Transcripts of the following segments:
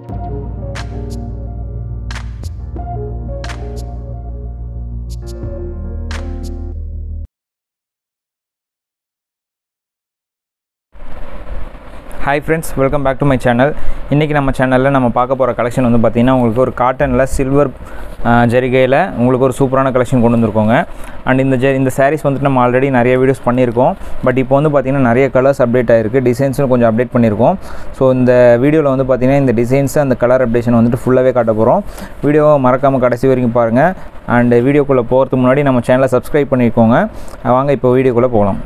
Hi friends, welcome back to my channel. இன்னைக்கு நம்ம சேனல்ல நம்ம பார்க்க போற கலெக்ஷன் வந்து பாத்தீங்கன்னா உங்களுக்கு ஒரு காட்டன்ல சில்வர் ஜரிகையில உங்களுக்கு ஒரு சூப்பரான கலெக்ஷன் கொண்டு வந்திருக்கோங்க. and இந்த sarees வந்து நம்ம ஆல்ரெடி நிறைய வீடியோஸ் பண்ணியிருக்கோம். பட் இப்போ வந்து பாத்தீங்கன்னா நிறைய கலர்ஸ் அப்டேட் ஆயிருக்கு. டிசைன்ஸும் கொஞ்சம் அப்டேட் பண்ணியிருக்கோம். ஸோ இந்த வீடியோல வந்து பாத்தீங்கன்னா இந்த டிசைன்ஸ் அந்த கலர் அப்டேஷன் வந்துட்டு ஃபுல்லாவே காட்ட போறோம். வீடியோவை மறக்காம கடைசி வரைக்கும் பாருங்க. and வீடியோக்குள்ள போறதுக்கு முன்னாடி நம்ம சேனலை சப்ஸ்கிரைப் பண்ணிக்கோங்க. வாங்க இப்போ வீடியோக்குள்ள போகலாம்.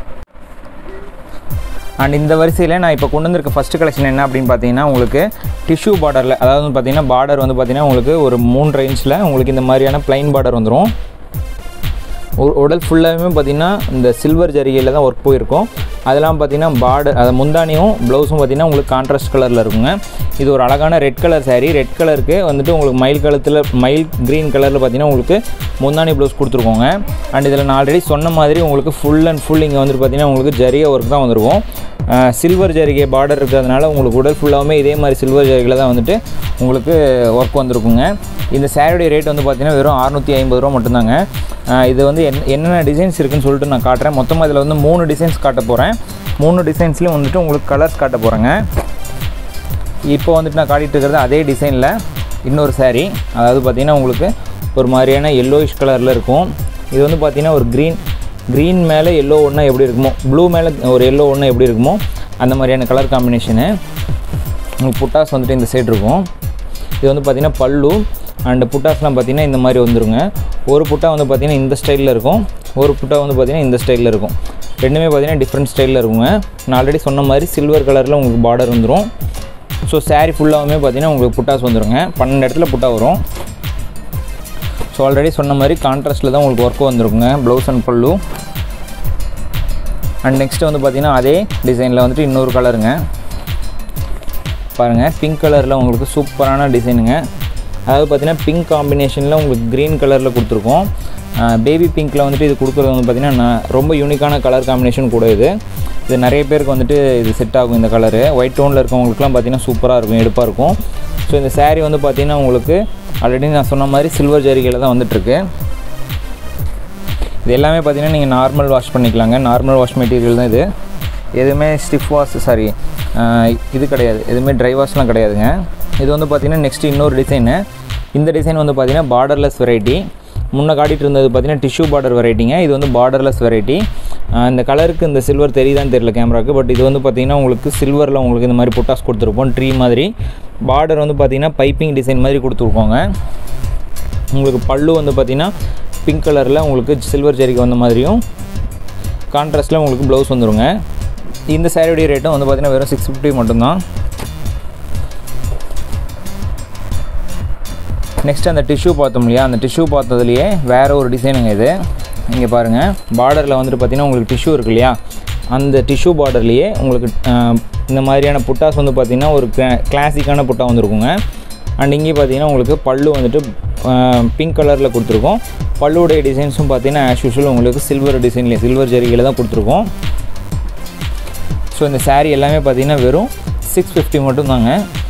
and இந்த வரிசையில நான் இப்போ கொண்டு வந்திருக்க ஃபர்ஸ்ட் கலெக்ஷன் என்ன அப்படினு பாத்தீங்கன்னா உங்களுக்கு டிஷ்யூ பார்டர்ல அதாவது பாத்தீங்கன்னா பார்டர் வந்து பாத்தீங்கன்னா உங்களுக்கு ஒரு 3 இன்ச்ல உங்களுக்கு இந்த மாதிரியான ப்ளைன் பார்டர் வந்துரும். உடல் ஃபுல்லாவே பாத்தீங்கன்னா இந்த சில்வர் ஜரிகையில தான் வர்க் போயிருக்கும். அதெல்லாம் பாத்தீங்கன்னா பார்டர் அத முந்தானியும் ப்ளவுஸும் பாத்தீங்கன்னா உங்களுக்கு கான்ட்ராஸ்ட் கலர்ல இருக்குங்க. இது ஒரு அழகான ரெட் கலர் saree. ரெட் கலருக்கு வந்துட்டு உங்களுக்கு மயில் கிரீன் கலர்ல பாத்தீங்கன்னா உங்களுக்கு முந்தானி ப்ளவுஸ் கொடுத்துருக்கோங்க. and இதல நான் ஆல்ரெடி சொன்ன மாதிரி உங்களுக்கு ஃபுல் அண்ட் ஃபுல் இங்க வந்து பாத்தீங்கன்னா உங்களுக்கு ஜரிகை வர்க் தான் வந்திருக்கும். சில்வர் ஜரிகை பார்டர் இருக்கிறதுனால உங்களுக்கு உடல் ஃபுல்லாவே இதே மாதிரி சில்வர் ஜரிகைல தான் வந்துட்டு உங்களுக்கு வர்க் வந்திருக்குங்க. இந்த சாரியோட ரேட் வந்து பாத்தீங்கன்னா வெறும் 650 ரூபாய் மட்டும் தாங்க. இது வந்து என்னென்ன டிசைன்ஸ் இருக்குன்னு சொல்லிட்டு நான் காட்றேன். மொத்தமா இதல வந்து 3 டிசைன்ஸ் காட்ட போறேன். 3 டிசைன்ஸ்லயும் வந்துட்டு உங்களுக்கு கலர்ஸ் காட்ட போறேங்க. இப்போ வந்துட்டு நான் காட்டிட்டு இருக்கிறது அதே டிசைன்ல இன்னொரு saree. அதாவது பாத்தீங்கன்னா உங்களுக்கு ஒரு மாதிரியான yellowish கலர்ல இருக்கும். இது வந்து பாத்தீங்கன்னா ஒரு green மேல yellow ஒண்ணா எப்படி இருக்குமோ blue மேல ஒரு yellow ஒண்ணா எப்படி இருக்குமோ அந்த மாதிரியான கலர் காம்பினேஷன். உங்களுக்கு புட்டாஸ் வந்துட்டு இந்த சைடு இருக்கும். இது வந்து பாத்தீங்கன்னா பல்லு and புட்டாஸ்லாம் பாத்தீங்கன்னா இந்த மாதிரி வந்துருங்க. ஒரு புட்டா வந்து பாத்தீங்கன்னா இந்த ஸ்டைல்ல இருக்கும். ஒரு புட்டா வந்து பாத்தீங்கன்னா இந்த ஸ்டைல்ல இருக்கும். ரெண்டுமே பாத்தீங்கன்னா டிஃபரண்ட் ஸ்டைல்ல இருக்குங்க. நான் ஆல்ரெடி சொன்ன மாதிரி சில்வர் கலர்ல உங்களுக்கு பார்டர் வந்துரும். ஸோ saree ஃபுல்லாவே பாத்தீங்கன்னா உங்களுக்கு புட்டாஸ் வந்துருங்க. 12 இடத்துல புட்டா வரும். ஸோ ஆல்ரெடி சொன்ன மாதிரி கான்ட்ராஸ்ட்ல தான் உங்களுக்கு வர்க் வந்திருக்குங்க blouse and pallu. And next வந்து பாத்தீங்கன்னா அதே டிசைன்ல வந்துட்டு இன்னொரு கலருங்க. பாருங்க பிங்க் கலர்ல உங்களுக்கு சூப்பரான டிசைனுங்க. அதாவது பாத்தீங்கன்னா பிங்க் காம்பினேஷன்ல உங்களுக்கு கிரீன் கலர்ல கொடுத்துருக்கோம். பேபி பிங்க்ல வந்துட்டு இது கொடுக்குறது வந்து பாத்தீங்கன்னா ரொம்ப யூனிக்கான கலர் காம்பினேஷன் கூட இது நிறைய பேருக்கு வந்துட்டு இது செட் ஆகும். இந்த கலர் ஒயிட் டோன்ல இருக்கவங்களுக்குலாம் பாத்தீங்கன்னா சூப்பரா இருக்கும், எடுப்பா இருக்கும். ஸோ இந்த saree வந்து பாத்தீங்கன்னா உங்களுக்கு ஆல்ரெடி நான் சொன்ன மாதிரி சில்வர் ஜரிகையில தான் வந்துட்டு இருக்கு. இது எல்லாமே பாத்தீங்கன்னா நீங்க நார்மல் வாஷ் பண்ணிக்கலாங்க. நார்மல் வாஷ் மெட்டீரியல் தான் இது. எதுவுமே ஸ்டிஃப் வாஷ் இது கிடையாது. எதுவுமே ட்ரை வாஷ்லாம் கிடையாதுங்க. இது வந்து பாத்தீங்கன்னா நெக்ஸ்ட் இன்னொரு டிசைன். இந்த டிசைன் வந்து பாத்தீங்கன்னா பார்டர்லெஸ் வெரைட்டி. முன்ன காட்டிட்டு இருந்தது பாத்தீங்கன்னா டிஷ்யூ பார்டர் வெரைட்டிங்க. இது வந்து பார்டர்லெஸ் வெரைட்டி. இந்த கலருக்கு இந்த சில்வர் தெரியுதான்னு தெரியல கேமராக்கு. பட் இது வந்து பாத்தீங்கன்னா உங்களுக்கு சில்வர்ல உங்களுக்கு இந்த மாதிரி புட்டாஸ் கொடுத்துருப்போம் ட்ரீ மாதிரி. பார்டர் வந்து பாத்தீங்கன்னா பைப்பிங் டிசைன் மாதிரி கொடுத்துருக்கோங்க. உங்களுக்கு பல்லு வந்து பாத்தீங்கன்னா பிங்க் கலர்ல உங்களுக்கு சில்வர் ஜரிகை வந்த மாதிரியும் கான்ட்ராஸ்ட்ல உங்களுக்கு ப்ளவுஸ் வந்துருங்க. இந்த சாரியோட ரேட்டும் வந்து பாத்தீங்கன்னா வெறும் 650 மட்டும் தான். நெக்ஸ்ட் அந்த டிஷ்யூ பார்த்தோம் இல்லையா, அந்த டிஷ்யூ பார்த்ததுலயே வேற ஒரு டிசைனுங்க இது. இங்க பாருங்க பார்டர்ல வந்துட்டு பாத்தீங்கன்னா உங்களுக்கு டிஷ்யூ இருக்கு இல்லையா, அந்த டிஷ்யூ பார்டர்லயே உங்களுக்கு இந்த மாதிரியான புட்டாஸ் வந்து பாத்தீங்கன்னா ஒரு கிளாசிக்கான புட்டா வந்திருக்குங்க. அண்ட் இங்கே பாத்தீங்கன்னா உங்களுக்கு பல்லு வந்துட்டு பிங்க் கலர்ல கொடுத்துருக்கோம். பல்லுடைய டிசைன்ஸும் பாத்தீங்கன்னா ஆஸ் யூசுவல் உங்களுக்கு சில்வர் டிசைன்ல சில்வர் ஜரிகையில தான் கொடுத்துருக்கோம். ஸோ இந்த saree எல்லாமே பாத்தீங்கன்னா வெறும் 650 மட்டும் தாங்க.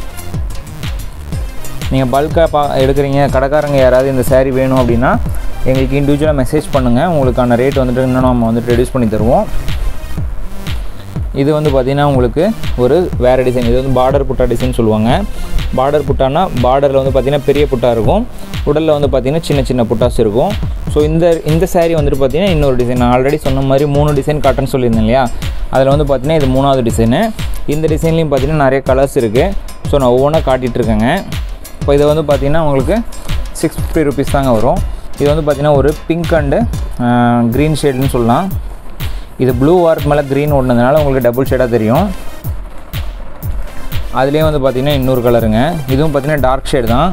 நீங்கள் பல்காக எடுக்கிறீங்க, கடைக்காரங்க யாராவது இந்த saree வேணும் அப்படின்னா எங்களுக்கு இண்டிவிஜுவலாக மெசேஜ் பண்ணுங்கள். உங்களுக்கான ரேட் வந்துட்டு இன்னும் நம்ம வந்துட்டு ரெடியூஸ் பண்ணி தருவோம். இது வந்து பார்த்திங்கன்னா உங்களுக்கு ஒரு வேறு டிசைன். இது வந்து பார்டர் புட்டா டிசைன் சொல்லுவாங்க. பார்டர் புட்டானா பார்டரில் வந்து பார்த்திங்கன்னா பெரிய புட்டா இருக்கும், உடலில் வந்து பார்த்திங்கன்னா சின்ன சின்ன புட்டாஸ் இருக்கும். ஸோ இந்த saree வந்துட்டு பார்த்திங்கன்னா இன்னொரு டிசைன். நான் ஆல்ரெடி சொன்ன மாதிரி 3 டிசைன் காட்டுன்னு சொல்லியிருந்தேன் இல்லையா, அதில் வந்து பார்த்திங்கன்னா இது 3வது டிசைனு. இந்த டிசைன்லேயும் பார்த்திங்கன்னா நிறைய கலர்ஸ் இருக்குது. ஸோ நான் ஒவ்வொன்றா காட்டிகிட்ருக்கேங்க. இப்போ இதை வந்து பார்த்திங்கன்னா உங்களுக்கு 650 rupees தாங்க வரும். இது வந்து பார்த்திங்கன்னா ஒரு பிங்க் அண்டு க்ரீன் ஷேடுன்னு சொல்லலாம். இது ப்ளூ வார்க் மேலே க்ரீன் ஓடுனதுனால உங்களுக்கு டபுள் ஷேடாக தெரியும். அதுலேயே வந்து பார்த்திங்கன்னா இன்னொரு கலருங்க. இதுவும் பார்த்திங்கன்னா டார்க் ஷேடு தான்.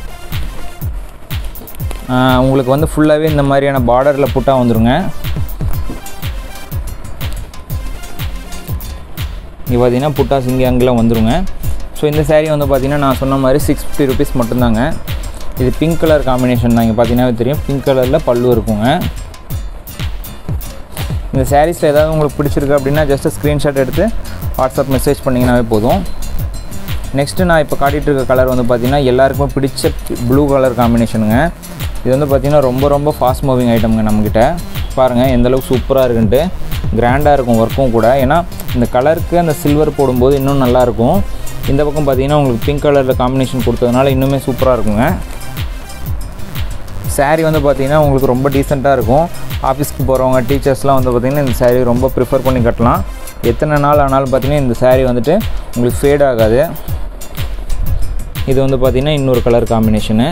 உங்களுக்கு வந்து ஃபுல்லாகவே இந்த மாதிரியான பார்டரில் புட்டா வந்துருங்க. இங்கே பார்த்திங்கன்னா புட்டாஸ் இங்கே அங்கெல்லாம் வந்துருங்க. ஸோ இந்த saree வந்து பார்த்திங்கன்னா நான் சொன்ன மாதிரி 650 rupees மட்டும்தாங்க. இது பிங்க் கலர் காம்பினேஷன் தான். இங்கே பார்த்தீங்கன்னா தெரியும் பிங்க் கலரில் பல்லு இருக்குங்க. இந்த சாரீஸில் ஏதாவது உங்களுக்கு பிடிச்சிருக்கு அப்படின்னா ஜஸ்ட் ஸ்க்ரீன்ஷாட் எடுத்து வாட்ஸ்அப் மெசேஜ் பண்ணிங்கனாவே போதும். நெக்ஸ்ட்டு நான் இப்போ காட்டிகிட்டு இருக்க கலர் வந்து பார்த்திங்கன்னா எல்லாருக்குமே பிடிச்ச ப்ளூ கலர் காம்பினேஷனுங்க. இது வந்து பார்த்திங்கன்னா ரொம்ப ஃபாஸ்ட் மூவிங் ஐட்டம்ங்க. நம்மக்கிட்ட பாருங்கள் எந்தளவுக்கு சூப்பராக இருக்குன்ட்டு, கிராண்டாக இருக்கும் ஒர்க்கும் கூட. ஏன்னா இந்த கலருக்கு அந்த சில்வர் போடும்போது இன்னும் நல்லாயிருக்கும். இந்த பக்கம் பார்த்திங்கன்னா உங்களுக்கு பிங்க் கலரில் காம்பினேஷன் கொடுத்ததுனால இன்னுமே சூப்பராக இருக்குங்க. சாரீ வந்து பார்த்திங்கன்னா உங்களுக்கு ரொம்ப டீசெண்டாக இருக்கும். ஆஃபீஸ்க்கு போகிறவங்க டீச்சர்ஸ்லாம் வந்து பார்த்திங்கன்னா இந்த சாரீ ரொம்ப ப்ரிஃபர் பண்ணி கட்டலாம். எத்தனை நாள் ஆனாலும் பார்த்திங்கன்னா இந்த சாரீ வந்துட்டு உங்களுக்கு ஃபேட் ஆகாது. இது வந்து பார்த்திங்கன்னா இன்னொரு கலர் காம்பினேஷனு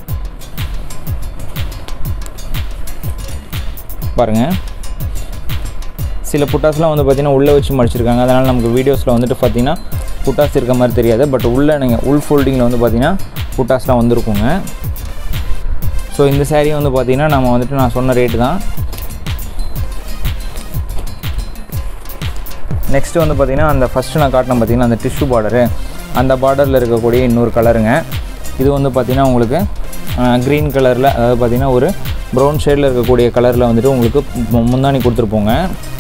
பாருங்கள். சில புட்டாஸ்லாம் வந்து பார்த்திங்கன்னா உள்ளே வச்சு மடிச்சிருக்காங்க. அதனால் நமக்கு வீடியோஸில் வந்துட்டு பார்த்திங்கன்னா புட்டாஸ் இருக்க மாதிரி தெரியாது. பட் உள்ளே நீங்கள் உள் ஃபோல்டிங்கில் வந்து பார்த்திங்கன்னா புட்டாஸ்லாம் வந்துருக்குங்க. ஸோ இந்த சாரீ வந்து பார்த்திங்கன்னா நம்ம வந்துட்டு நான் சொன்ன ரேட்டு தான். நெக்ஸ்ட்டு வந்து பார்த்திங்கன்னா அந்த ஃபஸ்ட்டு நான் காட்டினேன் பார்த்திங்கன்னா அந்த டிஷ்யூ பார்டரு, அந்த பார்டரில் இருக்கக்கூடிய இன்னொரு கலருங்க. இது வந்து பார்த்திங்கன்னா உங்களுக்கு க்ரீன் கலரில், அதாவது பார்த்திங்கன்னா ஒரு ப்ரௌன் ஷேடில் இருக்கக்கூடிய கலரில் வந்துட்டு உங்களுக்கு முந்தானி கொடுத்துருப்போங்க.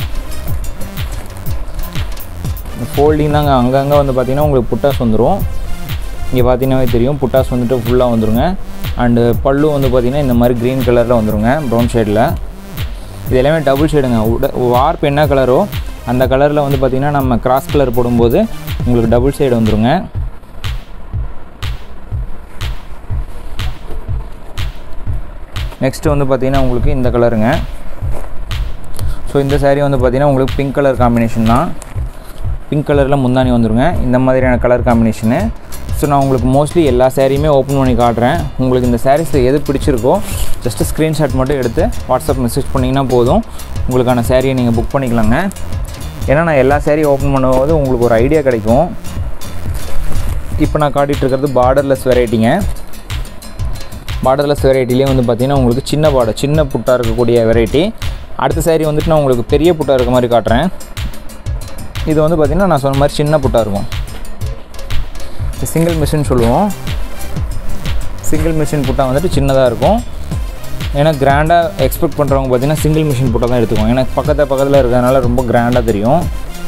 ஃபோல்டிங் தாங்க. அங்கங்கே வந்து பார்த்திங்கன்னா உங்களுக்கு புட்டாஸ் வந்துடும். இங்கே பார்த்தீங்கன்னாவே தெரியும் புட்டாஸ் வந்துட்டு ஃபுல்லாக வந்துடுங்க. அண்டு பல்லு வந்து பார்த்திங்கன்னா இந்த மாதிரி க்ரீன் கலரில் வந்துடுங்க, ப்ரௌன் ஷேடில். இது எல்லாமே டபுள் ஷேடுங்க. வார்ப் என்ன கலரோ அந்த கலரில் வந்து பார்த்திங்கன்னா நம்ம கிராஸ் கலர் போடும்போது உங்களுக்கு டபுள் ஷேடு வந்துடுங்க. நெக்ஸ்ட்டு வந்து பார்த்திங்கன்னா உங்களுக்கு இந்த கலருங்க. ஸோ இந்த சாரீ வந்து பார்த்திங்கன்னா உங்களுக்கு பிங்க் கலர் காம்பினேஷன் தான். பிங்க் கலரில் முந்தானி வந்துடுங்க. இந்த மாதிரியான கலர் காம்பினேஷனு. ஸோ நான் உங்களுக்கு மோஸ்ட்லி எல்லா சாரியுமே ஓப்பன் பண்ணி காட்டுறேன். உங்களுக்கு இந்த சாரீஸில் எது பிடிச்சிருக்கோ ஜஸ்ட்டு ஸ்க்ரீன்ஷாட் மட்டும் எடுத்து வாட்ஸ்அப் மெசேஜ் பண்ணிங்கன்னா போதும், உங்களுக்கான சாரியை நீங்கள் புக் பண்ணிக்கலாங்க. ஏன்னா நான் எல்லா சாரியும் ஓப்பன் பண்ணும்போது உங்களுக்கு ஒரு ஐடியா கிடைக்கும். இப்போ நான் காட்டிகிட்டு இருக்கிறது பார்டர்லெஸ் வெரைட்டிங்க. பார்டர்லெஸ் வெரைட்டிலே வந்து பார்த்திங்கன்னா உங்களுக்கு சின்ன புட்டாக இருக்கக்கூடிய வெரைட்டி. அடுத்த சாரீ வந்துட்டு நான் உங்களுக்கு பெரிய புட்டாக இருக்க மாதிரி காட்டுறேன். இது வந்து பார்த்திங்கன்னா நான் சொன்ன மாதிரி சின்ன புட்டாக இருக்கும். சிங்கிள் மிஷின் சொல்லுவோம். சிங்கிள் மிஷின் புட்டா வந்துட்டு சின்னதாக இருக்கும். ஏன்னா கிராண்டாக எக்ஸ்பெக்ட் பண்ணுறவங்க பார்த்திங்கன்னா சிங்கிள் மிஷின் புட்டா தான் எடுத்துக்குவோம். ஏன்னா பக்கத்தில் இருக்கிறதுனால ரொம்ப கிராண்டாக தெரியும்.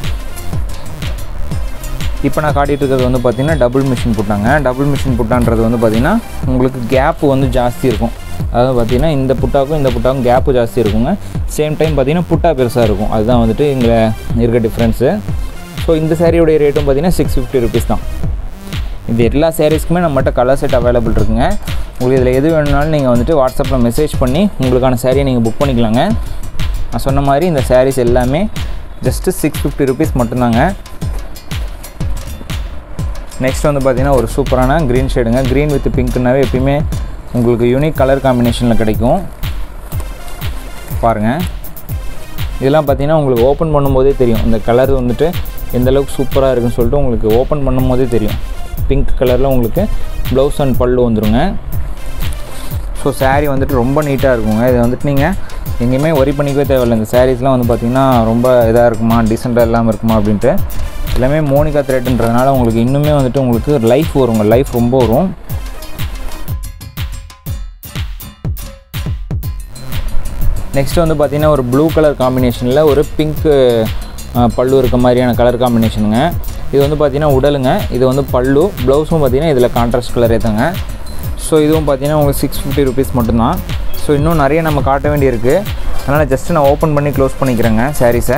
இப்போ நான் காட்டிகிட்டு இருக்கிறது வந்து பார்த்திங்கன்னா டபுள் மிஷின் புட்டாங்க. டபுள் மிஷின் புட்டான்றது வந்து பார்த்திங்கன்னா உங்களுக்கு கேப்பு வந்து ஜாஸ்தி இருக்கும். அதாவது பார்த்திங்கன்னா இந்த புட்டாக்கும் கேப்பு ஜாஸ்தி இருக்குங்க. சேம் டைம் பார்த்திங்கன்னா புட்டா பெருசாக இருக்கும். அதுதான் வந்துட்டு இங்கே இருக்க டிஃப்ரென்ஸு. ஸோ இந்த சாரியோடைய ரேட்டும் பார்த்திங்கன்னா 650 rupees தான். இது எல்லா சாரீஸ்க்குமே நம்மகிட்ட கலர் செட் அவைலபிள் இருக்குங்க. உங்களுக்கு இதில் எது வேணுனாலும் நீங்கள் வந்துட்டு வாட்ஸ்அப்பில் மெசேஜ் பண்ணி உங்களுக்கான சாரியை நீங்கள் புக் பண்ணிக்கலாங்க. நான் சொன்ன மாதிரி இந்த சாரீஸ் எல்லாமே ஜஸ்ட்டு 650 rupees மட்டும்தாங்க. நெக்ஸ்ட் வந்து பார்த்திங்கன்னா ஒரு சூப்பரான க்ரீன் ஷேடுங்க. க்ரீன் வித் பிங்க்னாவே எப்பயுமே உங்களுக்கு யூனிக் கலர் காம்பினேஷனில் கிடைக்கும். பாருங்கள், இதெல்லாம் பார்த்திங்கன்னா உங்களுக்கு ஓப்பன் பண்ணும்போதே தெரியும் இந்த கலர் வந்துட்டு எந்தளவுக்கு சூப்பராக இருக்குன்னு சொல்லிட்டு உங்களுக்கு ஓப்பன் பண்ணும் போதே தெரியும். பிங்க் கலரில் உங்களுக்கு ப்ளவுஸ் அண்ட் பல்லு வந்துடுங்க. ஸோ சாரீ வந்துட்டு ரொம்ப நீட்டாக இருக்குங்க. இதை வந்துட்டு நீங்கள் எங்கேயுமே ஒரி பண்ணிக்கவே தேவையில்லை. இந்த சாரீஸ்லாம் வந்து பார்த்திங்கன்னா ரொம்ப இதாக இருக்குமா, டீசெண்டாக இல்லாமல் இருக்குமா அப்படின்ட்டு எல்லாமே மோனிகா த்ரெட்ன்றதுனால உங்களுக்கு இன்னுமே வந்துட்டு உங்களுக்கு லைஃப் வருங்க. லைஃப் ரொம்ப வரும். நெக்ஸ்ட் வந்து பார்த்திங்கன்னா ஒரு ப்ளூ கலர் காம்பினேஷனில் ஒரு பிங்க் பல்லு இருக்க மாதிரியான கலர் காம்பினேஷனுங்க. இது வந்து பார்த்திங்கன்னா உடலுங்க. இது வந்து பல்லு. ப்ளவுஸும் பார்த்திங்கன்னா இதில் கான்ட்ராஸ்ட் கலர் ஏற்றுங்க. ஸோ இதுவும் பார்த்திங்கன்னா உங்களுக்கு 650 rupees மட்டும்தான். ஸோ இன்னும் நிறைய நம்ம காட்ட வேண்டியிருக்கு. அதனால் ஜஸ்ட்டு நான் ஓப்பன் பண்ணி க்ளோஸ் பண்ணிக்கிறேங்க சாரீஸை.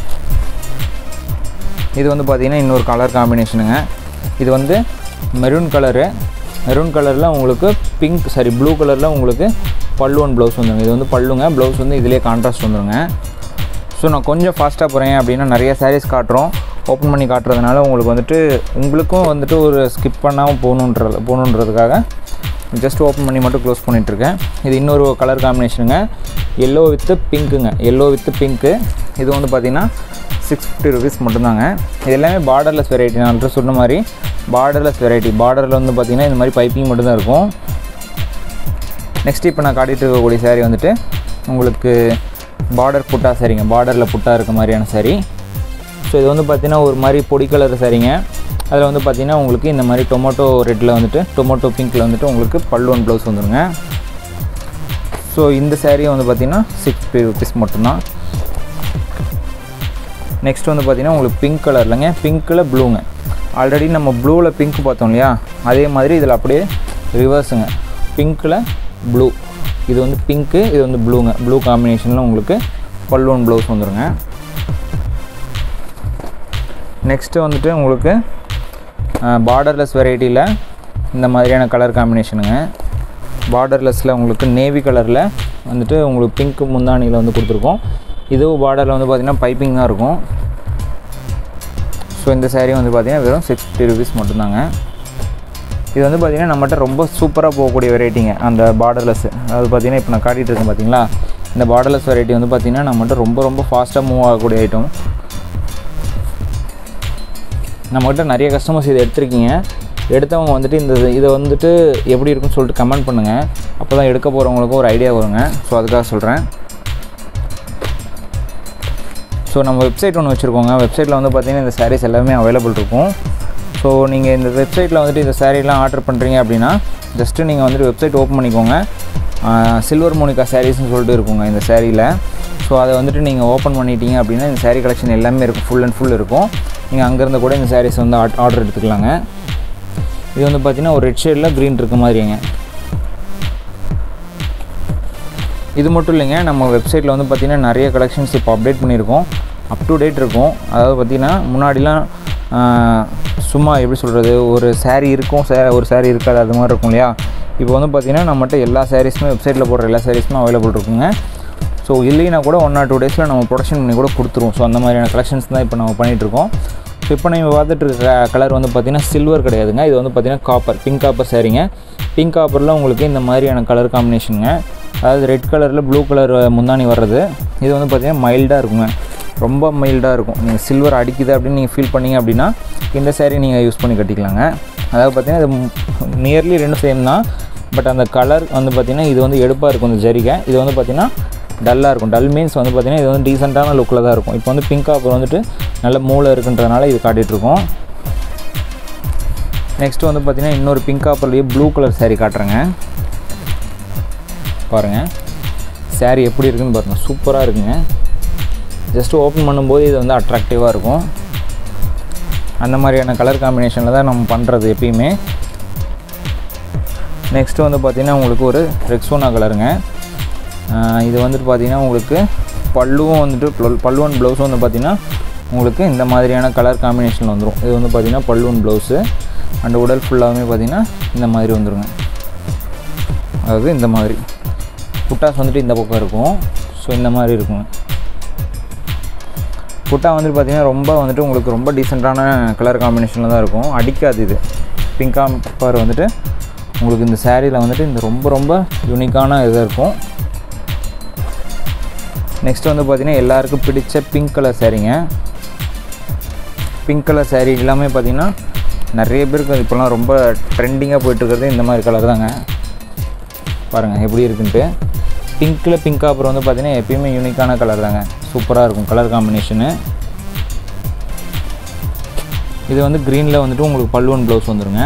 இது வந்து பார்த்திங்கன்னா இன்னொரு கலர் காம்பினேஷனுங்க. இது வந்து மெரூன் கலரில் உங்களுக்கு ப்ளூ கலரில் உங்களுக்கு பல்லு அண்ட் ப்ளவுஸ் வந்துடுங்க. இது வந்து பல்லுங்க. ப்ளவுஸ் வந்து இதிலே கான்ட்ராஸ்ட் வந்துடுங்க. ஸோ நான் கொஞ்சம் ஃபாஸ்ட்டாக போகிறேன் அப்படின்னா நிறைய சாரீஸ் காட்டுறோம். ஓப்பன் பண்ணி காட்டுறதுனால உங்களுக்கும் வந்துட்டு ஒரு ஸ்கிப் பண்ணாமல் போகணுன்றதுக்காக ஜஸ்ட் ஓப்பன் பண்ணி மட்டும் க்ளோஸ் பண்ணிகிட்ருக்கேன். இது இன்னொரு கலர் காம்பினேஷனுங்க. Yellow with pink. இது வந்து பார்த்திங்கன்னா 650 rupees மட்டும்தாங்க. இது எல்லாமே பார்டர்லெஸ் வெரைட்டி. நான் ஆல்ரெடி சொன்ன மாதிரி பார்டர்லெஸ் வெரைட்டி. பார்டரில் வந்து பார்த்திங்கன்னா இந்த மாதிரி பைப்பிங் மட்டும்தான் இருக்கும். நெக்ஸ்ட் இப்போ நான் காட்டிகிட்டு இருக்கக்கூடிய சாரீ வந்துட்டு உங்களுக்கு பார்டர் புட்டா சாரீங்க. பார்டரில் புட்டா இருக்க மாதிரியான சாரீ. ஸோ இது வந்து பார்த்திங்கன்னா ஒரு மாதிரி பொடி கலர் சாரீங்க. அதில் வந்து பார்த்திங்கன்னா உங்களுக்கு இந்த மாதிரி டொமேட்டோ பிங்க்கில் வந்துட்டு உங்களுக்கு பல்லு அண்ட் ப்ளவுஸ் வந்துடுங்க. ஸோ இந்த சாரீ வந்து பார்த்திங்கன்னா 650 rupees மட்டும்தான். நெக்ஸ்ட் வந்து பார்த்திங்கன்னா உங்களுக்கு பிங்க் கலர்லங்க. பிங்க்கில் ப்ளூங்க. ஆல்ரெடி நம்ம ப்ளூவில் பிங்க் பார்த்தோம் இல்லையா, அதே மாதிரி இதில் அப்படியே ரிவர்ஸுங்க. பிங்க்கில் ப்ளூ, இது வந்து பிங்க்கு, இது வந்து ப்ளூங்க. ப்ளூ காம்பினேஷனில் உங்களுக்கு பல்லுவன் ப்ளவுஸ் வந்துடுங்க. நெக்ஸ்ட்டு வந்துட்டு உங்களுக்கு பார்டர்லெஸ் வெரைட்டியில் இந்த மாதிரியான கலர் காம்பினேஷனுங்க. பார்டர்லெஸில் உங்களுக்கு நேவி கலரில் வந்துட்டு உங்களுக்கு பிங்க் முந்தானியில் வந்து கொடுத்துருக்கோம். இதுவும் பார்டரில் வந்து பார்த்திங்கன்னா பைப்பிங் தான் இருக்கும். ஸோ இந்த சாரீ வந்து பார்த்திங்கன்னா வெறும் 650 rupees மட்டும்தாங்க. இது வந்து பார்த்திங்கன்னா நம்மகிட்ட ரொம்ப சூப்பராக போகக்கூடிய வெரைட்டிங்க. அந்த பார்டர்லெஸ், அதாவது பார்த்திங்கன்னா இப்போ நான் காட்டிகிட்டு இருக்கேன் பார்த்திங்களா, இந்த பார்டர்லெஸ் வெரைட்டி வந்து பார்த்திங்கன்னா நம்மகிட்ட ரொம்ப ஃபாஸ்ட்டாக மூவ் ஆகக்கூடிய ஐட்டம். நம்மகிட்ட நிறைய கஸ்டமர்ஸ் இதை எடுத்துருக்கீங்க. எடுத்தவங்க வந்துட்டு இதை வந்துட்டு எப்படி இருக்குன்னு சொல்லிட்டு கமெண்ட் பண்ணுங்கள். அப்போ தான் எடுக்க போகிறவங்களுக்கும் ஒரு ஐடியா வருங்க. ஸோ அதுக்காக சொல்கிறேன். ஸோ நம்ம வெப்சைட் ஒன்று வச்சுருக்கோங்க. வெப்சைட்டில் வந்து பார்த்திங்கன்னா இந்த சாரீஸ் எல்லாமே அவைலபிள் இருக்கும். ஸோ நீங்கள் இந்த வெப்சைட்டில் வந்துட்டு இந்த சாரீலாம் ஆர்டர் பண்ணுறீங்க அப்படின்னா ஜஸ்ட்டு நீங்கள் வந்துட்டு வெப்சைட் ஓப்பன் பண்ணிக்கோங்க. சில்வர் மோனிகா சாரீஸ்னு சொல்லிட்டு இருக்குங்க இந்த சாரியில். ஸோ அதை வந்துட்டு நீங்கள் ஓப்பன் பண்ணிட்டீங்க அப்படின்னா இந்த சாரீ கலெக்ஷன் எல்லாமே இருக்கும், ஃபுல் அண்ட் ஃபுல் இருக்கும். நீங்கள் அங்கேருந்து கூட இந்த சாரீஸ் வந்து ஆர்டர் எடுத்துக்கலாங்க. இது வந்து பார்த்திங்கன்னா ஒரு ரெட் ஷேடில் க்ரீன் இருக்க மாதிரிங்க. இது மட்டும் இல்லைங்க, நம்ம வெப்சைட்டில் வந்து பார்த்திங்கன்னா நிறைய கலெக்ஷன்ஸ் இப்போ அப்டேட் பண்ணியிருக்கோம். அப் டு டேட் இருக்கும். அதாவது பார்த்திங்கன்னா முன்னாடிலாம் சும்மா எப்படி சொல்கிறது, ஒரு சாரீ இருக்கும், ஒரு சாரீ இருக்காது, அது மாதிரி இருக்கும் இல்லையா. இப்போ வந்து பார்த்திங்கன்னா நம்மகிட்ட எல்லா சாரீஸுமே வெப்சைட்டில் போடுற எல்லா சாரீஸுமே அவைலபிள் இருக்குங்க. ஸோ இல்லைன்னா கூட 1 or 2 days நம்ம ப்ரொடக்ஷன் பண்ணி கூட கொடுத்துருவோம். ஸோ அந்த மாதிரியான கலெக்ஷன்ஸ் தான் இப்போ நம்ம பண்ணிகிட்ருக்கோம். ஸோ இப்போ நீங்கள் பார்த்துட்டு இருக்க கலர் வந்து பார்த்திங்கன்னா சில்வர் கிடையாதுங்க. இது வந்து பார்த்திங்கன்னா காப்பர், பிங்க் காப்பர் சாரீங்க. பிங்க் காப்பரில் உங்களுக்கு இந்த மாதிரியான கலர் காம்பினேஷனுங்க. அதாவது ரெட் கலரில் ப்ளூ கலர் முந்தானி வர்றது. இது வந்து பார்த்திங்கன்னா மைல்டாக இருக்குங்க, ரொம்ப மைல்டாக இருக்கும். நீங்கள் சில்வர் அடிக்குது அப்படின்னு நீங்கள் ஃபீல் பண்ணிங்க அப்படின்னா இந்த சாரீ நீங்கள் யூஸ் பண்ணி கட்டிக்கலாங்க. அதாவது பார்த்திங்கன்னா இது நியர்லி 2 சேம் தான். பட் அந்த கலர் வந்து பார்த்திங்கன்னா இது வந்து எடுப்பாக இருக்கும் இந்த ஜரிகை. இது வந்து பார்த்திங்கன்னா டல்லாக இருக்கும். டல் மீன்ஸ் வந்து பார்த்திங்கன்னா இது வந்து டீசெண்டான லுக்கில் தான் இருக்கும். இப்போ வந்து பிங்க் காப்பர் வந்துட்டு நல்ல மூளை இருக்குன்றதுனால இது காட்டிகிட்ருக்கோம். நெக்ஸ்ட்டு வந்து பார்த்திங்கன்னா இன்னொரு பிங்க் காப்பர்லேயே ப்ளூ கலர் சாரீ காட்டுறேங்க. பாருங்கள் சாரீ எப்படி இருக்குதுன்னு பாருங்கள், சூப்பராக இருக்குங்க. ஜஸ்ட்டு ஓப்பன் பண்ணும்போது இது வந்து அட்ராக்டிவாக இருக்கும். அந்த மாதிரியான கலர் காம்பினேஷனில் தான் நம்ம பண்ணுறது எப்பயுமே. நெக்ஸ்ட்டு வந்து பார்த்திங்கன்னா உங்களுக்கு ஒரு ரெக்ஸோனா கலருங்க. இது வந்துட்டு பார்த்திங்கன்னா உங்களுக்கு பல்லுவும் வந்துட்டு பல்லுவன் ப்ளவுஸும் வந்து பார்த்திங்கன்னா உங்களுக்கு இந்த மாதிரியான கலர் காம்பினேஷனில் வந்துடும். இது வந்து பார்த்திங்கன்னா பல்லுவன் ப்ளவுஸு அண்ட் உடல் ஃபுல்லாகவே பார்த்திங்கன்னா இந்த மாதிரி வந்துடுங்க. அதாவது இந்த மாதிரி புட்டாஸ் வந்துட்டு இந்த பக்கம் இருக்கும். ஸோ இந்த மாதிரி இருக்குங்க. புட்டா வந்துட்டு பார்த்திங்கன்னா ரொம்ப வந்துட்டு உங்களுக்கு ரொம்ப டீசெண்டான கலர் காம்பினேஷனில் தான் இருக்கும், அடிக்காது. இது பிங்க் காப்பர் வந்துட்டு உங்களுக்கு இந்த சாரியில் வந்துட்டு இந்த ரொம்ப யூனிக்கான இதாக இருக்கும். நெக்ஸ்ட் வந்து பார்த்திங்கன்னா எல்லாருக்கும் பிடிச்ச பிங்க் கலர் சாரீங்க. பிங்க் கலர் சாரீ எல்லாமே பார்த்திங்கன்னா நிறைய பேருக்கு இப்போலாம் ரொம்ப ட்ரெண்டிங்காக போயிட்டுருக்கிறது இந்த மாதிரி கலர் தாங்க. பாருங்கள் எப்படி இருக்குன்ட்டு. பிங்க்கில் பிங்க் காப்பர் வந்து பார்த்திங்கன்னா எப்பயுமே யூனிக்கான கலர் தாங்க, சூப்பராக இருக்கும் கலர் காம்பினேஷனு. இது வந்து க்ரீனில் வந்துட்டு உங்களுக்கு பல்லுவன் ப்ளவுஸ் வந்துடுங்க.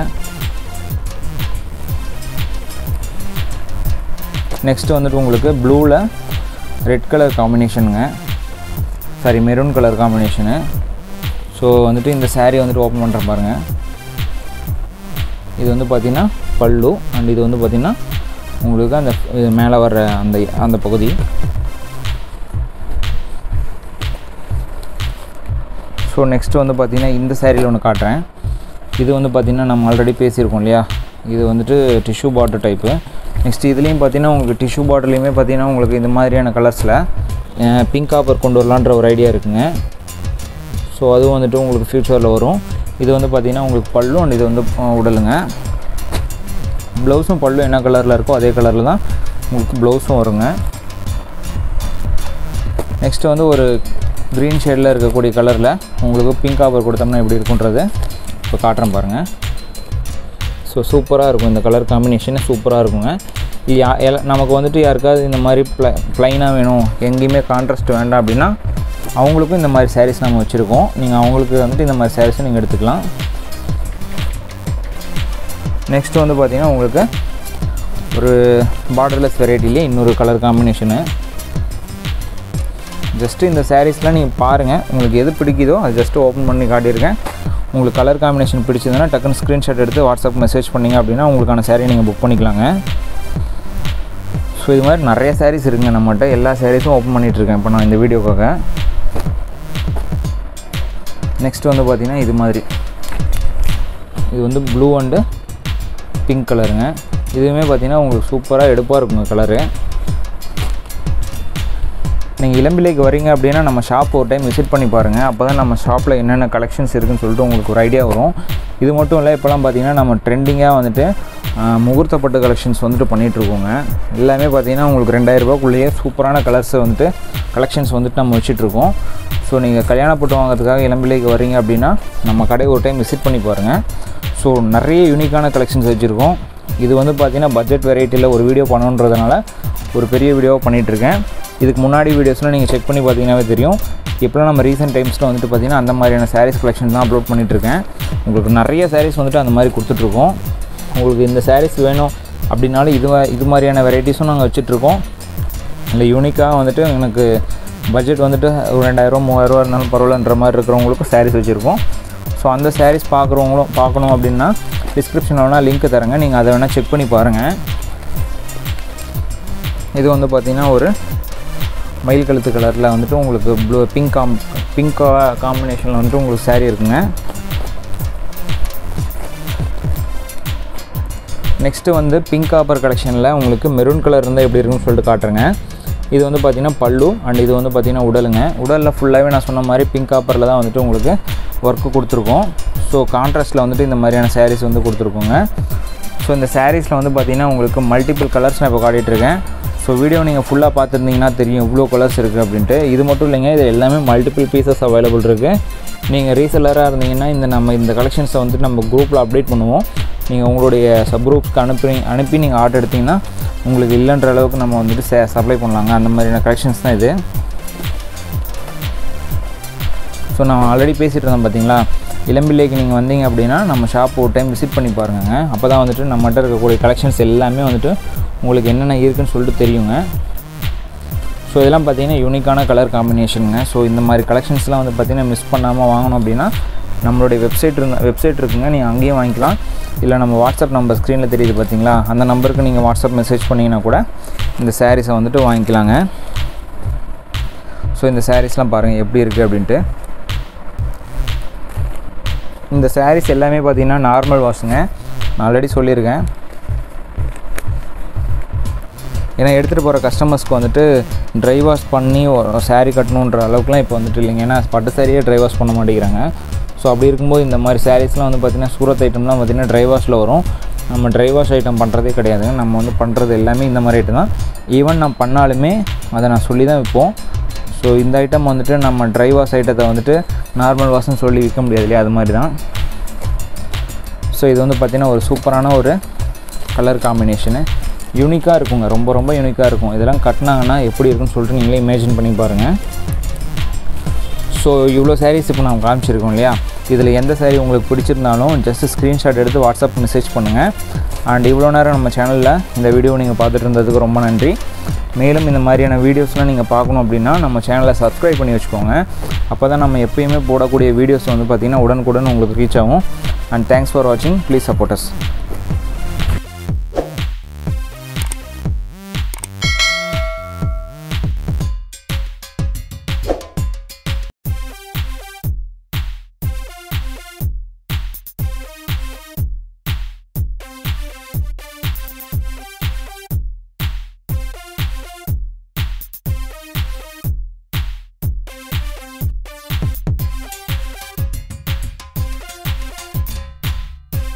நெக்ஸ்ட்டு வந்துட்டு உங்களுக்கு ப்ளூவில் ரெட் கலர் காம்பினேஷனுங்க, sorry maroon colour combination. So வந்துட்டு இந்த சாரீ வந்துட்டு ஓப்பன் பண்ணுறேன் பாருங்கள். இது வந்து பார்த்திங்கன்னா பல்லு அண்ட் இது வந்து பார்த்திங்கன்னா உங்களுக்கு அந்த இது மேலே வர்ற அந்த பகுதி. ஸோ நெக்ஸ்ட்டு வந்து பார்த்திங்கன்னா இந்த சாரியில் ஒன்று காட்டுறேன். இது வந்து பார்த்திங்கன்னா நம்ம ஆல்ரெடி பேசியிருக்கோம் இல்லையா, இது வந்துட்டு டிஷ்யூ பார்டர் டைப்பு. நெக்ஸ்ட் இதுலேயும் பார்த்திங்கன்னா உங்களுக்கு டிஷ்யூ பார்டர்லேயுமே பார்த்திங்கன்னா உங்களுக்கு இந்த மாதிரியான கலர்ஸில் பிங்க் காப்பர் கொண்டு வரலான்ற ஒரு ஐடியா இருக்குங்க. ஸோ அதுவும் வந்துட்டு உங்களுக்கு ஃப்யூச்சரில் வரும். இது வந்து பார்த்திங்கன்னா உங்களுக்கு பல்லு அண்ட் இது வந்து உடலுங்க. ப்ளவுஸும் பல்லு என்ன கலரில் இருக்கோ அதே கலரில் தான் உங்களுக்கு ப்ளவுஸும் வருங்க. நெக்ஸ்ட்டு வந்து ஒரு க்ரீன் ஷேடில் இருக்கக்கூடிய கலரில் உங்களுக்கு பிங்க் காப்பர் கொடுத்தோம்னா எப்படி இருக்குன்றது இப்போ காட்டுறேன் பாருங்கள். ஸோ சூப்பராக இருக்கும், இந்த கலர் காம்பினேஷனு சூப்பராக இருக்குங்க. இது நமக்கு வந்துட்டு யாருக்காவது இந்த மாதிரி ப்ளைனாக வேணும், எங்கேயுமே கான்ட்ராஸ்ட் வேண்டாம் அப்படின்னா அவங்களுக்கும் இந்த மாதிரி சாரீஸ் நம்ம வச்சுருக்கோம். நீங்கள் அவங்களுக்கு வந்துட்டு இந்த மாதிரி சாரீஸை நீங்கள் எடுத்துக்கலாம். நெக்ஸ்ட்டு வந்து பார்த்திங்கன்னா உங்களுக்கு ஒரு பார்டர்லெஸ் வெரைட்டிலே இன்னொரு கலர் காம்பினேஷனு. ஜஸ்ட்டு இந்த சாரீஸ்லாம் நீங்கள் பாருங்கள், உங்களுக்கு எது பிடிக்குதோ அது ஜஸ்ட்டு ஓப்பன் பண்ணி காட்டியிருக்கேன். உங்களுக்கு கலர் காம்பினேஷன் பிடிச்சதுன்னா டக்குன்னு ஸ்க்ரீன்ஷாட் எடுத்து வாட்ஸ்அப் மெசேஜ் பண்ணிங்க அப்படின்னா உங்களுக்கான saree நீங்கள் புக் பண்ணிக்கலாங்க. ஸோ இது மாதிரி நிறைய sarees இருக்குங்க நம்மகிட்ட. எல்லா sareesஸும் ஓப்பன் பண்ணிகிட்ருக்கேன் இப்போ நான் இந்த வீடியோக்காக. நெக்ஸ்ட் வந்து பார்த்திங்கன்னா இது மாதிரி, இது வந்து ப்ளூ அண்டு பிங்க் கலருங்க. இதுவுமே பார்த்திங்கன்னா உங்களுக்கு சூப்பராக எடுப்பாக இருக்குங்க கலரு. நீங்கள் இளம்பிள்ளைக்கு வரீங்க அப்படின்னா நம்ம ஷாப் ஒரு டைம் விசிட் பண்ணி பாருங்கள். அப்போ தான் நம்ம ஷாப்பில் என்னென்ன கலெக்ஷன்ஸ் இருக்குதுன்னு சொல்லிட்டு உங்களுக்கு ஒரு ஐடியா வரும். இது மட்டும் இல்லை, இப்போலாம் பார்த்திங்கன்னா நம்ம ட்ரெண்டிங்காக வந்துட்டு முகூர்த்தப்பட்டு கலெக்ஷன்ஸ் வந்துட்டு பண்ணிகிட்ருக்கோங்க. எல்லாமே பார்த்திங்கன்னா உங்களுக்கு 2000 ரூபாய்க்குள்ளேயே சூப்பரான கலர்ஸை வந்துட்டு கலெக்ஷன்ஸ் வந்துட்டு நம்ம வச்சிட்ருக்கோம். ஸோ நீங்கள் கல்யாணப்பட்டு வாங்கிறதுக்காக இளம்பிள்ளைக்கு வரீங்க அப்படின்னா நம்ம கடையை ஒரு டைம் விசிட் பண்ணி பாருங்கள். ஸோ நிறைய யூனிக்கான கலெக்ஷன்ஸ் வச்சுருக்கோம். இது வந்து பார்த்திங்கன்னா பட்ஜெட் வெரைட்டியில் ஒரு வீடியோ பண்ணணுன்றதுனால ஒரு பெரிய வீடியோவாக பண்ணிகிட்ருக்கேன். இதுக்கு முன்னாடி வீடியோஸ்லாம் நீங்கள் செக் பண்ணி பார்த்தீங்கன்னாவே தெரியும். இப்போலாம் நம்ம ரீசெண்ட் டைம்ஸில் வந்துட்டு பார்த்திங்கன்னா அந்த மாதிரியான சாரீஸ் கலெக்ஷன் தான் அப்லோட் பண்ணிகிட்ருக்கேன். உங்களுக்கு நிறைய சாரீஸ் வந்துட்டு அந்த மாதிரி கொடுத்துட்ருக்கோம். உங்களுக்கு இந்த சாரீஸ் வேணும் அப்படின்னாலும் இது மாதிரியான வெரைட்டிஸும் நாங்கள் வச்சுட்ருக்கோம். இல்லை யூனிக்காக வந்துட்டு எனக்கு பட்ஜெட் வந்துட்டு ஒரு 2000 3000 இருந்தாலும் பரவாயில்லன்ற மாதிரி இருக்கிறவங்களுக்கும் சாரீஸ் வச்சுருக்கோம். ஸோ அந்த சாரீஸ் பார்க்கணும் அப்படின்னா டிஸ்கிரிப்ஷனில் வேணால் லிங்க் தரேங்க, நீங்கள் அதை வேணால் செக் பண்ணி பாருங்கள். இது வந்து பார்த்திங்கன்னா ஒரு மயில் கழுத்து கலரில் வந்துட்டு உங்களுக்கு பிங்க் காம்பினேஷனில் வந்துட்டு உங்களுக்கு saree இருக்குங்க. நெக்ஸ்ட்டு வந்து பிங்க் காப்பர் கலெக்ஷனில் உங்களுக்கு மெரூன் கலர் இருந்தால் எப்படி இருக்குன்னு சொல்லிட்டு காட்டுறேங்க. இது வந்து பார்த்திங்கன்னா பல்லு அண்ட் இது வந்து பார்த்திங்கன்னா உடலுங்க. உடலில் ஃபுல்லாகவே நான் சொன்ன மாதிரி பிங்க் காப்பரில் தான் வந்துட்டு உங்களுக்கு ஒர்க்கு கொடுத்துருக்கோம். ஸோ கான்ட்ராஸ்ட்டில் வந்துட்டு இந்த மாதிரியான sarees வந்து கொடுத்துருக்கோங்க. ஸோ இந்த சாரீஸில் வந்து பார்த்திங்கன்னா உங்களுக்கு மல்டிபிள் கலர்ஸ் நான் இப்போ காட்டிகிட்ருக்கேன். ஸோ வீடியோ நீங்கள் ஃபுல்லாக பார்த்துருந்தீங்கன்னா தெரியும் இவ்வளோ கலர்ஸ் இருக்குது அப்படின்ட்டு. இது மட்டும் இல்லைங்க, இது எல்லாமே மல்டிபிள் பீசஸ் அவைலபிள் இருக்குது. நீங்கள் ரீசெல்லராக இருந்தீங்கன்னா இந்த கலெக்ஷன்ஸை வந்துட்டு நம்ம குரூப்பில் அப்டேட் பண்ணுவோம். நீங்கள் உங்களுடைய சப்ரூப்ஸ்க்கு அனுப்பி நீங்கள் ஆர்டர் எடுத்திங்கன்னா உங்களுக்கு இல்லைன்ற அளவுக்கு நம்ம வந்துட்டு சப்ளை பண்ணலாங்க. அந்த மாதிரியான கலெக்ஷன்ஸ் தான் இது. ஸோ நான் ஆல்ரெடி பேசிகிட்டு இருந்தேன் பார்த்தீங்களா, இளம்பிள்ளைக்கு நீங்கள் வந்தீங்க அப்படின்னா நம்ம ஷாப் ஒரு டைம் விசிட் பண்ணி பாருங்க. அப்போ தான் வந்துட்டு நம்மகிட்ட இருக்கக்கூடிய கலெக்ஷன்ஸ் எல்லாமே வந்துட்டு உங்களுக்கு என்னென்ன இருக்குதுன்னு சொல்லிட்டு தெரியுங்க. ஸோ இதெல்லாம் பார்த்திங்கன்னா யூனிக்கான கலர் காம்பினேஷனுங்க. ஸோ இந்த மாதிரி கலெக்ஷன்ஸ்லாம் வந்து பார்த்திங்கன்னா மிஸ் பண்ணாமல் வாங்கணும் அப்படின்னா நம்மளுடைய வெப்சைட் இருக்குங்க, நீங்கள் அங்கேயும் வாங்கிக்கலாம். இல்லை நம்ம வாட்ஸ்அப் நம்பர் ஸ்க்ரீனில் தெரியுது பார்த்தீங்களா, அந்த நம்பருக்கு நீங்கள் வாட்ஸ்அப் மெசேஜ் பண்ணிங்கன்னா கூட இந்த சாரீஸை வந்துட்டு வாங்கிக்கலாங்க. ஸோ இந்த சாரீஸ்லாம் பாருங்கள் எப்படி இருக்குது அப்படின்ட்டு. இந்த சாரீஸ் எல்லாமே பார்த்திங்கன்னா நார்மல் வாஷுங்க, நான் ஆல்ரெடி சொல்லியிருக்கேன். ஏன்னா எடுத்துகிட்டு போகிற கஸ்டமர்ஸ்க்கு வந்துட்டு ட்ரை வாஷ் பண்ணி ஒரு சாரீ கட்டணுன்ற அளவுக்குலாம் இப்போ வந்துட்டு இல்லைங்க. ஏன்னா பட்டு சாரியே ட்ரை வாஷ் பண்ண மாட்டேங்கிறாங்க. ஸோ அப்படி இருக்கும்போது இந்த மாதிரி சாரீஸ்லாம் வந்து பார்த்திங்கன்னா சூரத் ஐட்டம்லாம் பார்த்திங்கன்னா ட்ரை வாஷில் வரும். நம்ம ட்ரை வாஷ் ஐட்டம் பண்ணுறதே கிடையாதுங்க. நம்ம வந்து பண்ணுறது எல்லாமே இந்த மாதிரி ஐட்டம் தான். ஈவன் நம்ம பண்ணாலுமே அதை நான் சொல்லி தான் விற்போம். ஸோ இந்த ஐட்டம் வந்துட்டு நம்ம ட்ரை வாஷ் ஐட்டத்தை வந்துட்டு நார்மல் வாஷ்னு சொல்லி விற்க முடியாது இல்லையா, அது மாதிரி தான். ஸோ இது வந்து பார்த்திங்கன்னா ஒரு சூப்பரான ஒரு கலர் காம்பினேஷனு, யூனிக்காக இருக்குங்க, ரொம்ப ரொம்ப யூனிக்காக இருக்கும். இதெல்லாம் கட்டினாங்கன்னா எப்படி இருக்குன்னு சொல்லிட்டு நீங்களே இமேஜின் பண்ணி பாருங்கள். ஸோ இவ்வளோ சாரீஸ் இப்போ நம்ம காமிச்சிருக்கோம் இல்லையா, இதில் எந்த சாரீ உங்களுக்கு பிடிச்சிருந்தாலும் ஜஸ்ட்டு ஸ்க்ரீன்ஷாட் எடுத்து வாட்ஸ்அப் மெசேஜ் பண்ணுங்கள். அண்ட் இவ்வளோ நேரம் நம்ம சேனலில் இந்த வீடியோ நீங்கள் பார்த்துட்டு இருந்ததுக்கு ரொம்ப நன்றி. மேலும் இந்த மாதிரியான வீடியோஸ்லாம் நீங்கள் பார்க்கணும் அப்படின்னா நம்ம சேனலை சப்ஸ்கிரைப் பண்ணி வச்சுக்கோங்க. அப்போ தான் நம்ம எப்பயுமே போடக்கூடிய வீடியோஸ் வந்து பார்த்திங்கன்னா உடனுக்குடன் உங்களுக்கு ரீச் ஆகும். அண்ட் தேங்க்ஸ் ஃபார் வாட்சிங், ப்ளீஸ் சப்போர்ட் அஸ்.